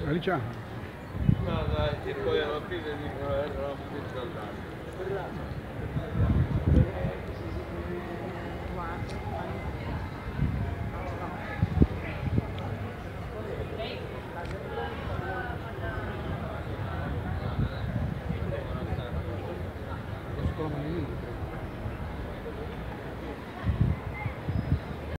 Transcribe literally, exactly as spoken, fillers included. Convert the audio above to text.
Alicia? No, dai, tipo io non più di dicono, non più di